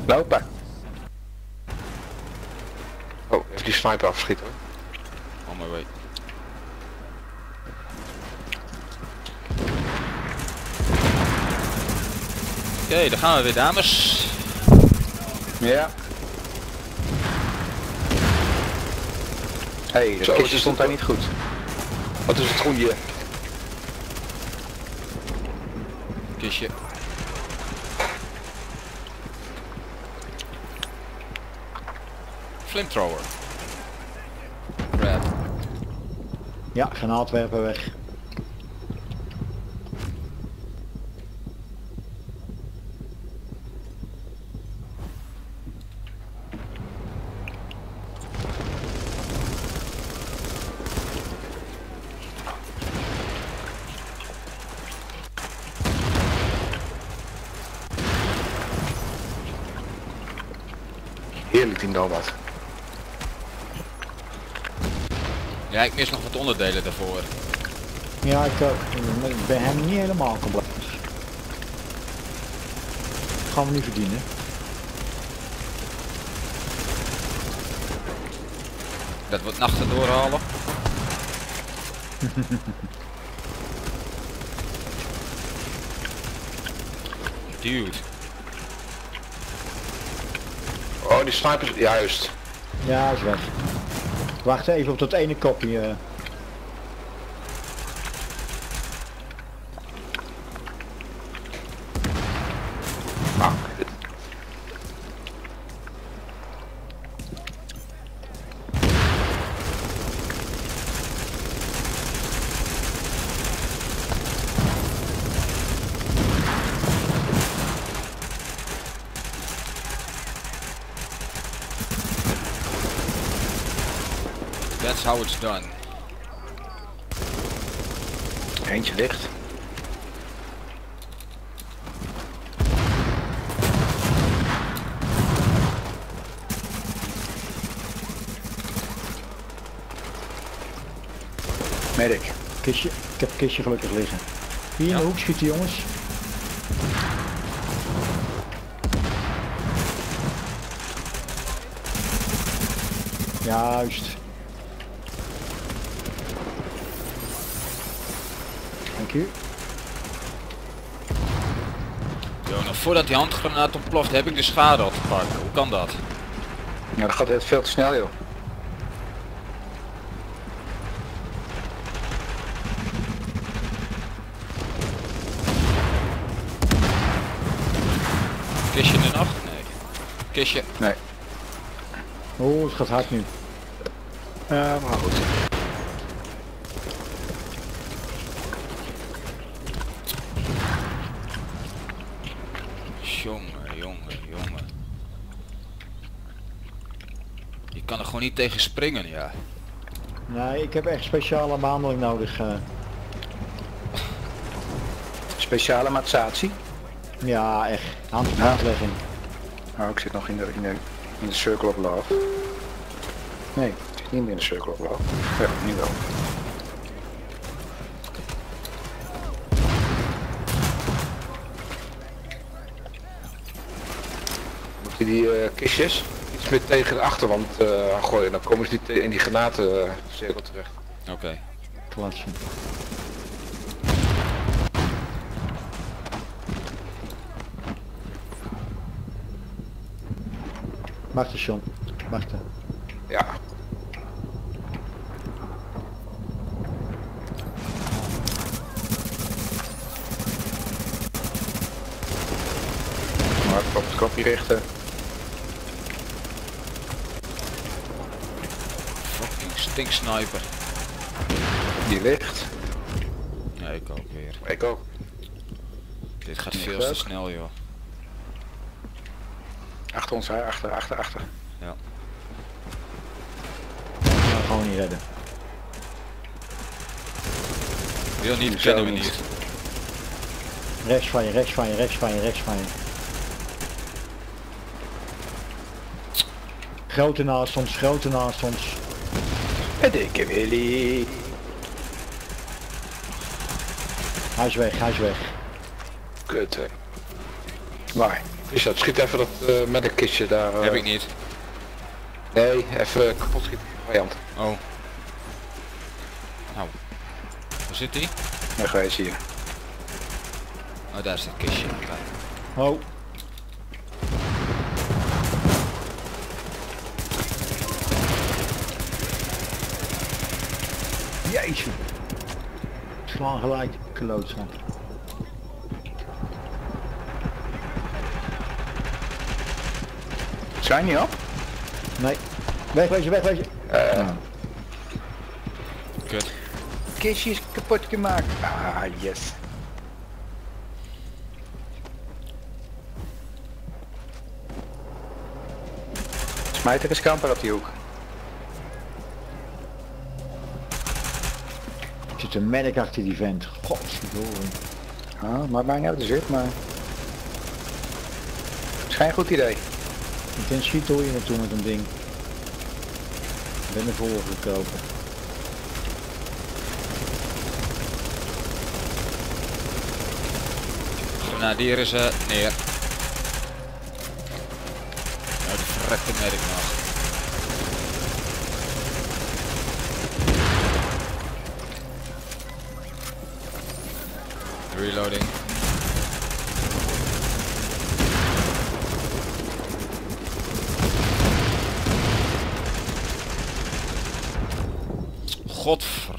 Lopen. Oh, even die sniper afschieten hoor. On my way. Oké, daar gaan we weer, dames. Ja. Hey, de kistje stond daar niet goed. Wat is het goede? Kistje. Flamethrower. Grab. Ja, granaatwerper weg. Heerlijk die wat. Ja, ik mis nog wat onderdelen daarvoor. Ja, ik ook. Ik ben hem niet helemaal compleet. Dat gaan we niet verdienen. Dat wordt nachten doorhalen. Dude. Oh, die sniper is juist. Ja, is weg. Wacht even op dat ene kopje. Ah, That's how it's done. eentje dicht. Medic. Kistje. Ik heb het kistje gelukkig liggen. Hier in de hoek schieten, jongens. Juist. Dank u. Yo, nog voordat die handgranaat ontploft heb ik de schade al te pakken. Hoe kan dat? Ja, dat gaat echt veel te snel joh. Kistje er nog? Nee. Kistje. Nee. Oh, het gaat hard nu. Maar goed. Jongen. Je kan er gewoon niet tegen springen, ja. Nee, ik heb echt speciale behandeling nodig. Speciale maatsatie. Ja, echt. Handlegging. Oh, ik zit nog in de circle of love. Nee, het is niet meer in de circle of love. Ja, nu wel. Moet je die kistjes iets meer tegen de achterwand gooien, dan komen ze niet in die granatencirkel terecht. Oké. Clancy. Wacht eens, John. Wacht. Ja. Maar op het kopje richten. Fucking stinksniper. Die ligt. Ja, ik ook weer. Ik ook. Dit gaat veel te snel, joh. Achter ons, hè? Achter. Ja. Nou, gewoon niet redden. Wil niet, Zo kennen we niet. niet. Rechts van je. Grote naast ons. Het dikke Willy. Hij is weg. Kut, hè. Waar? Richard, schiet even dat met een kistje daar. Heb ik niet. Nee, even kapot schieten. Variant. Oh. Nou. Waar zit die? Wegwezen hier. Oh, daar is het kistje. Kijk. Oh. Jeetje. Slaan gelijk, klootzak. Zijn niet op? Nee. Wegwezen, wegwezen. Kut. Kistje is kapot gemaakt. Ah, yes. Smijt er eens kamper op die hoek. Ik zit een merk achter die vent. Godverdorie. Ah, maakt mij niet uit de zit, maar... is geen goed idee. Ik ben schieten hoor je naartoe met een ding. Ik ben naar voren gekropen. Grenadier is neer. Nou, die verrekte merk nog. Reloading. Godver.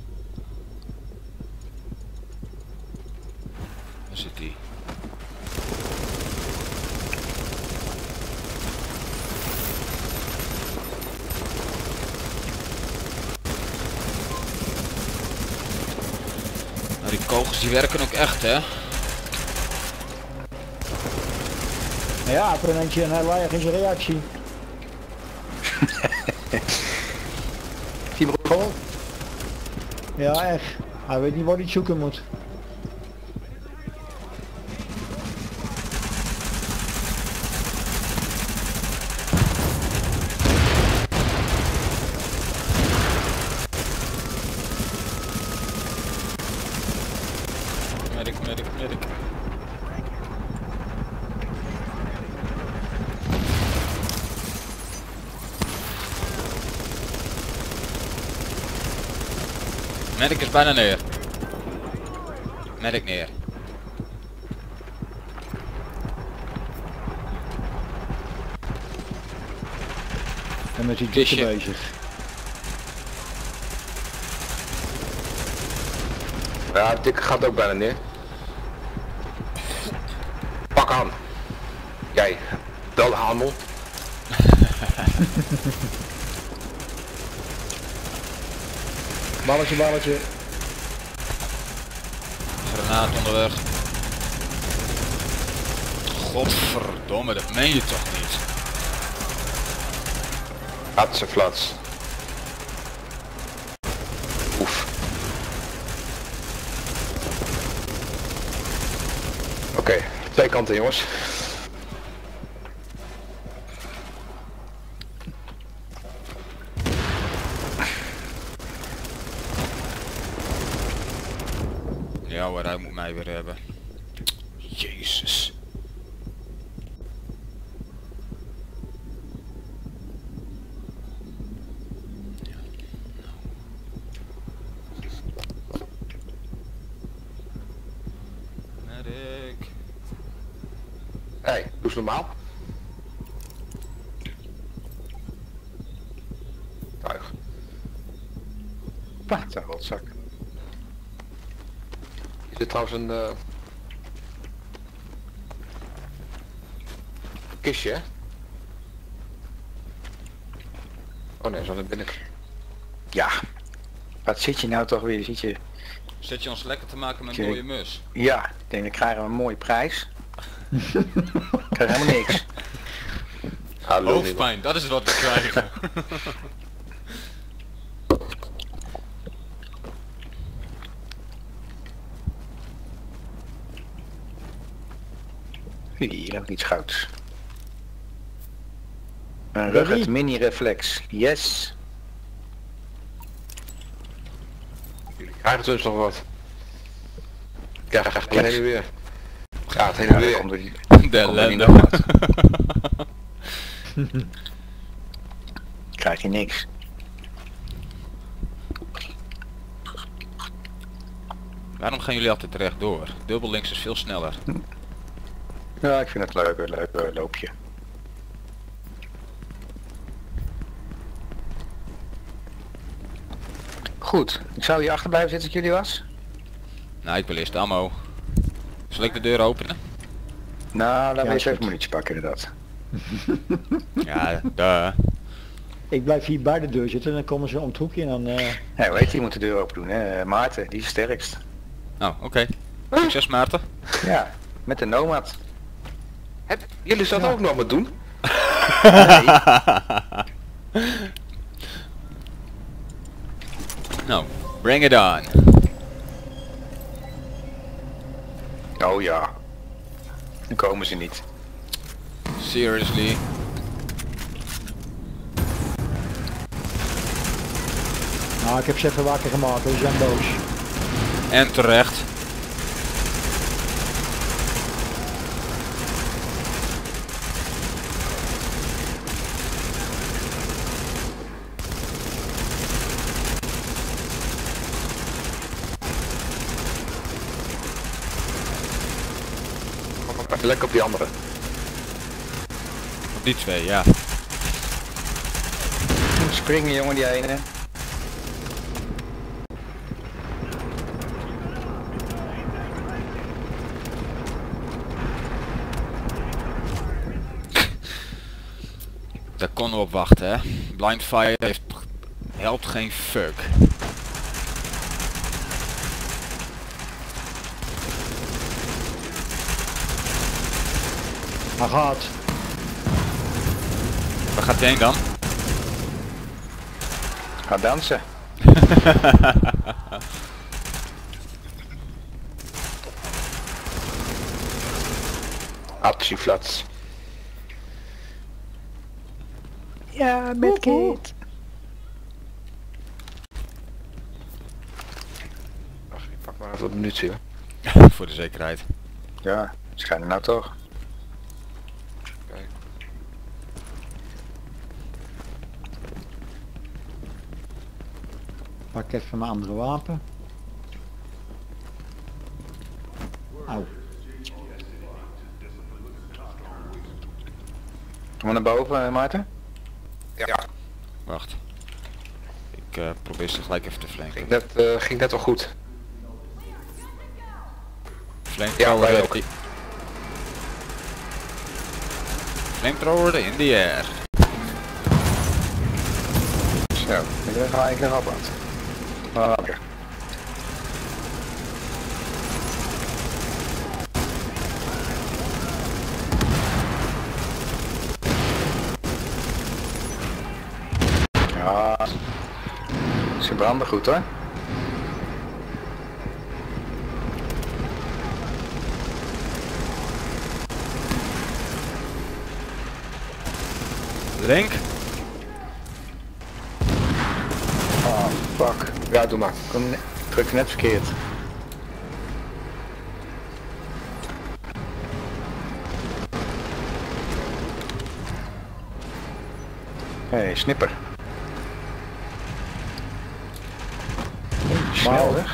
Waar zit die? Nou, die kogels die werken ook echt, hè? Nou ja, voor een eentje en hij laag in zijn reactie. Die begon. Ja, echt. Hij weet niet waar hij het zoeken moet. Medic. Medic is bijna neer. Medic neer. En met die Kistje. dikke bezig. Ja, dikke gaat ook bijna neer. Pak aan. Jij, bel handel. Balletje, balletje. Granaat onderweg. Godverdomme, dat meen je toch niet? Atse flats. Oef. Oké, twee kanten jongens. Ja hoor, hij moet mij weer hebben. Jezus. Medic. Hey, doe eens normaal. Tuig. Wat een rotzak. Is dit trouwens een kistje, hè? Oh nee, zo naar binnen. Ja. Wat zit je nou toch weer? Zit je ons lekker te maken met een mooie mus? Ja, ik denk dan krijgen we een mooie prijs. Ik krijg helemaal niks. Hallo. Hoofdpijn, dat is wat we krijgen. Hier heb ik iets gouds. Een rugged mini reflex. Yes. Jullie krijgen dus nog wat. Ja, gaat het heen en weer. Gaat het heen en weer. De Kom er niet ellende. nog wat. Krijg je niks. Waarom gaan jullie altijd rechtdoor? Dubbel links is veel sneller. Ja, ik vind het leuk loopje. Goed, ik zou hier achter blijven zitten als jullie was. Nou, ik wil eerst ammo. Zal ik de deur openen? Nou, laten we Ja, eens is even goed. munitie pakken inderdaad. Ja, duh. Ik blijf hier bij de deur zitten en dan komen ze om het hoekje en dan... Hé, hoe heet die moet de deur open doen, hè? Maarten, die is sterkst. Nou, oké. Succes Maarten. Ja, met de nomad. Jullie zouden Ja. ook nog wat doen? Nee. Nou, bring it on. Oh ja. Dan komen ze niet. Seriously. Nou, ik heb ze even wakker gemaakt, dus ze zijn boos. En terecht. Even lekker op die andere. Op die twee, ja. Springen jongen die ene. Daar konden we op wachten, hè. Blind fire helpt geen fuck. Hij gaat. Waar gaat hij heen dan? Ga dansen. Actieflats. Ja, met kind. Wacht, ik pak maar even wat munitie hoor. Voor de zekerheid. Ja, schijnen nou toch. Pak even mijn andere wapen. Auw. Kom maar naar boven, Maarten. Ja, Wacht. Ik probeer ze gelijk even te flanken. ging net al goed. Flamethrower wij ready. ook. Flamethrower in the air. Zo, ik ga eigenlijk op wat. Oké. Ja, ze branden goed hoor. Link. Oh, fuck. Ja, doe maar. Druk net verkeerd. Hey, snipper. Snel weg.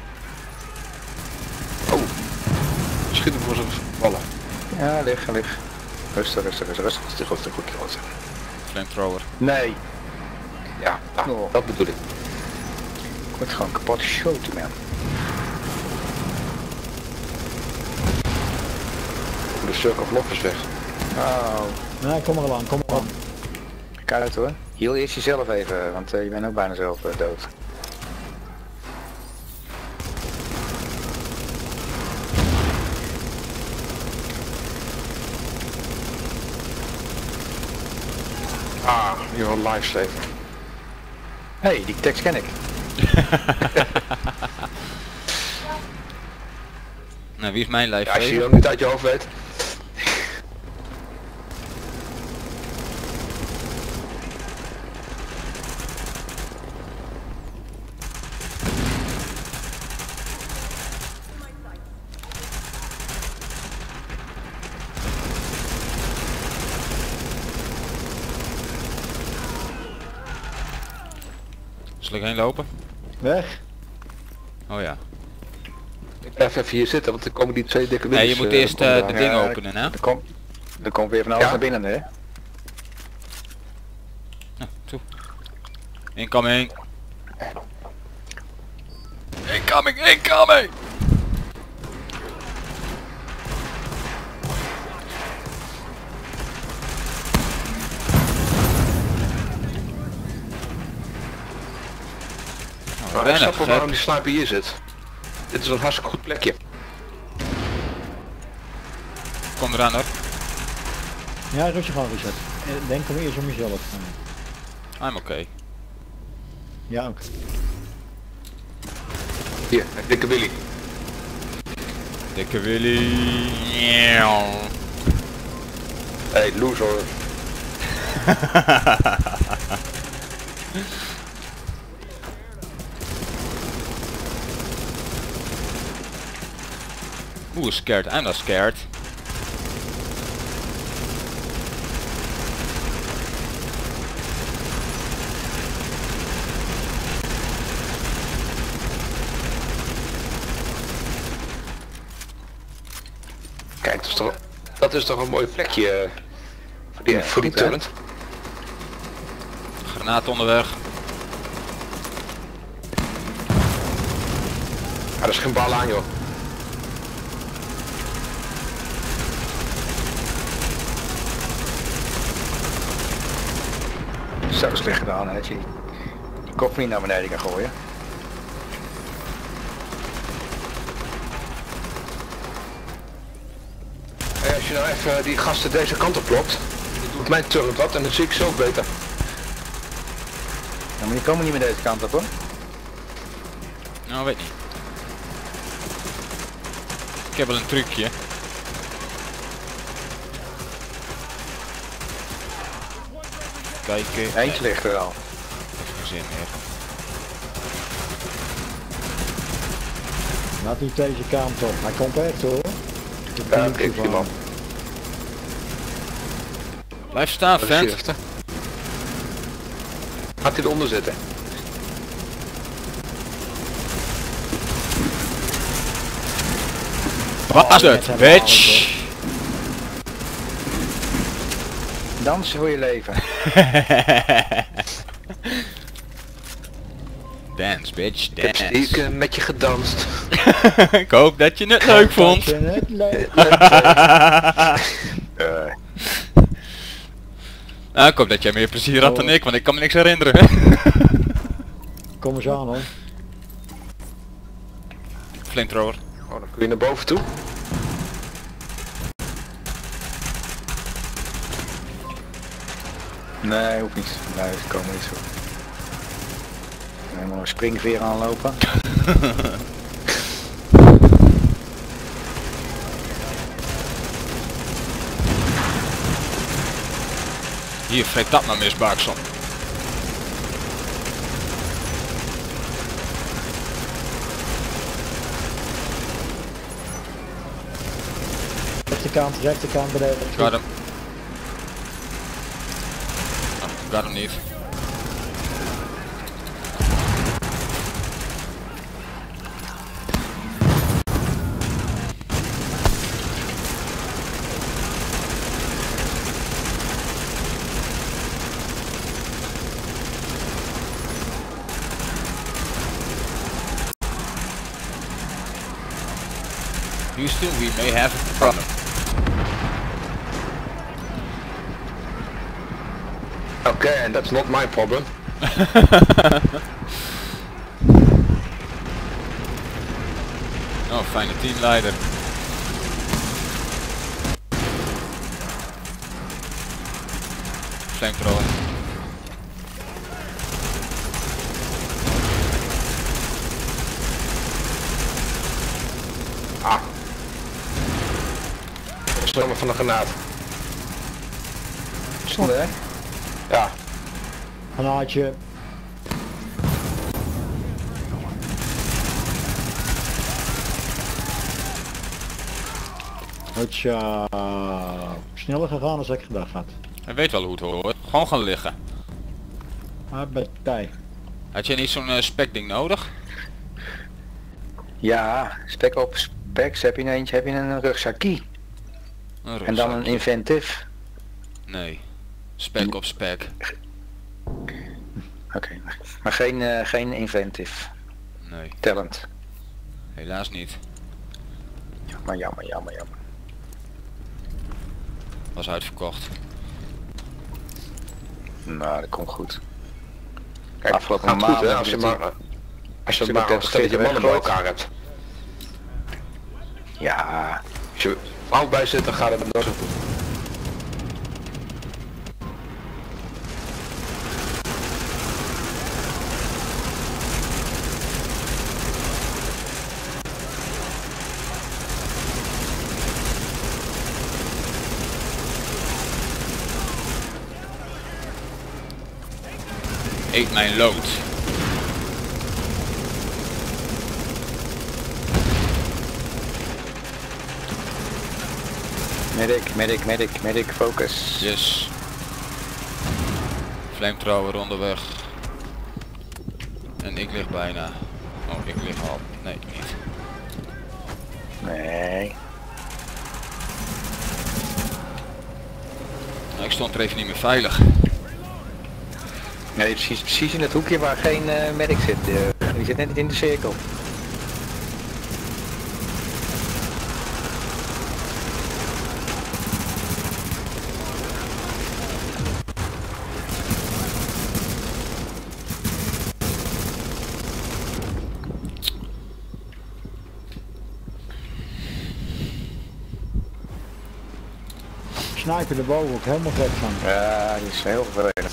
Oh. Schiet hem voor zijn vallen. Ja, lig. Rustig. Goed. Flamethrower. Nee, Ja, nou, Oh. dat bedoel ik. ik word gewoon kapot geschoten, man. De circle of love is weg. Oh, Nee, kom er aan, kom er aan. kijk uit hoor. Heel eerst jezelf even, want je bent ook bijna zelf dood. Ah, hier een lifesaver. Hey, die tekst ken ik. Nou, wie is mijn lijf? Ja, als je die ook niet uit je hoofd weet. Zal ik heen lopen? Weg. Oh ja. Ik blijf even hier zitten, want er komen die twee dikke Nee, winners. je moet eerst de Ja, ding openen, hè? Er komt weer van alles Ja. naar binnen, hè? Nou, toe. Incoming. Incoming, incoming! Ik snap wel waarom die sniper hier zit. Dit is een hartstikke goed plekje. Kom eraan hoor. Ja, rustig aan Richard. Denk om eerst om jezelf. I'm okay. Ja, oké. Hier, een dikke Willy. Dikke Willy. Hey, loser. Who is scared? I'm not scared. Kijk, dat is toch een mooi plekje voor die turret. Granaat onderweg. Ah, er is geen bal aan, joh. Zo slecht gedaan, hè, dat je die kop niet naar beneden kan gooien. Hey, als je nou even die gasten deze kant op klopt, die doet mijn turret wat en dan zie ik zo beter. Ja, maar die komen niet meer deze kant op, hoor. Nou, weet niet. Ik heb wel een trucje. Kijken. Eentje ligt er al. Geen zin meer. Laat niet deze kant op. Hij komt echt hoor. Ja, ik zie man. Blijf staan, vent. Gaat hij eronder zitten? Wat is het, bitch? Dansen voor je leven. Dance, bitch, Ik heb dance. stiekem met je gedanst. Ik hoop dat je het leuk vond. Nou, ik hoop dat jij meer plezier had dan ik, want ik kan me niks herinneren. Kom eens aan hoor. Flamethrower. Oh, dan kun je naar boven toe. Nee, hoeft niet. Nee, ze komen niet zo. Helemaal een springveer aanlopen. Hier, flik dat maar misbaksel. Rechterkant beneden. Got hem. Oh, got hem niet. Houston, we may have a problem. Okay, and that's not my problem. Oh, fijne teamleider. Flamethrower. Ah. Stel me van een granaat. Zonde, hè? Ja. Granaatje. Hotja. Sneller gegaan dan ik gedacht had. Hij weet wel hoe het hoort. Gewoon gaan liggen. Maar bij tij. Had je niet zo'n spec ding nodig? Ja, spec op specs heb je een eentje, heb je een rugzakkie. En dan een inventive. Nee. Spec op spec. Oké, maar geen inventive. Nee. Talent. Helaas niet. Jammer. Was uitverkocht. Nou, dat komt goed. Kijk, Afgelopen gaat goed, maanden hè, als je maar Als maar je stel dat je mannen bij elkaar hebt. Ja, Als je fout bij zit, dan gaat het nooit zo goed. Eet mijn lood. medic, focus. Yes. Flamethrower onderweg. En ik lig bijna. Oh, ik lig al. Nee, niet. Nee. Nou, ik stond er even niet meer veilig. Nee, precies in het hoekje waar geen medic zit. Die zit net in de cirkel. Sniper erboven ook helemaal gek van. Ja, die is heel vervelend.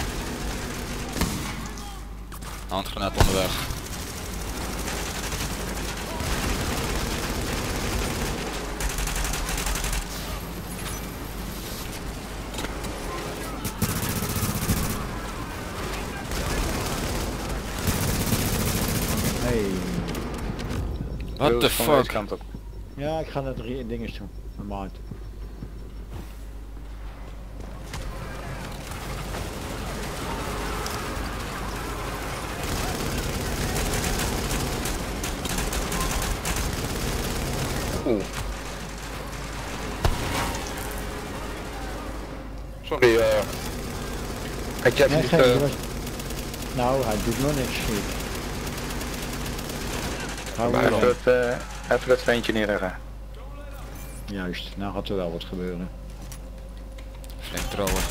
Handgranaat onderweg. Hey. What the Van deze fuck? kant op. Ja, ik ga naar de dinges toe. Naar Maart. Oeh. Sorry, had jij Nee, niet... geen, nou, hij doet nog niks. Hou Bij maar nog. aan. Even dat veentje neerleggen. Juist, nou gaat er wel wat gebeuren. Flamethrower.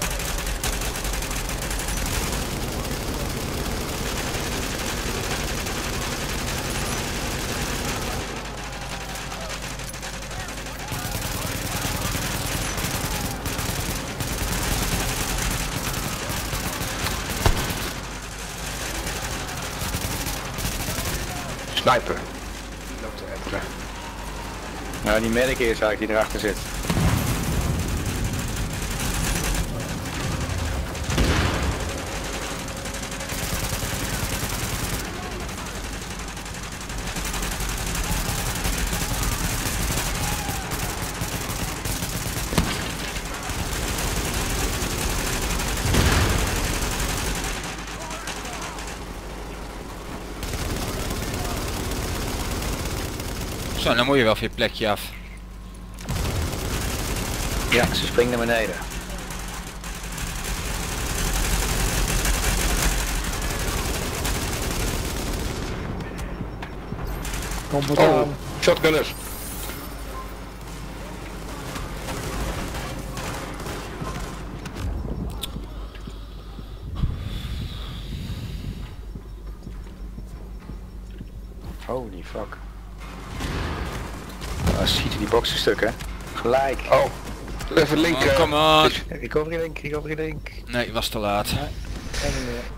Sniper. Loopt er even weg. Nou, die medic is eigenlijk die erachter zit. Zo, dan moet je wel van je plekje af. Ja, ze springt naar beneden. Kom wat Oh, aan. shotgunners. Holy fuck. Schiet je die boxen stukken? Gelijk. Oh, even link. Oh, come on. Recovery link. Nee, was te laat. En niet meer.